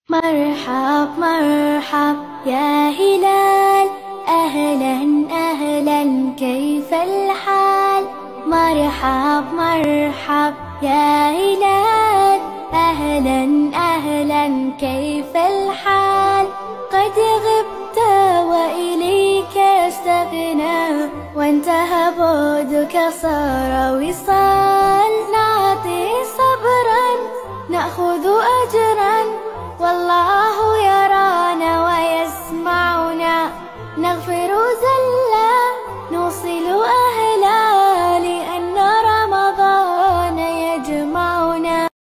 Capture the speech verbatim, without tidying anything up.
مرحب مرحب يا هلال، أهلا أهلا كيف الحال؟ مرحب مرحب يا هلال، أهلا أهلا كيف الحال؟ قد غبت وإليك استغنى، وانتهى بعدك صار وصال. نعطي صبرا نأخذ أجرا، والله